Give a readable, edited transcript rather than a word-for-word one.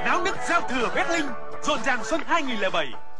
náo nức giao thừa Wrestling, rộn ràng xuân 2007.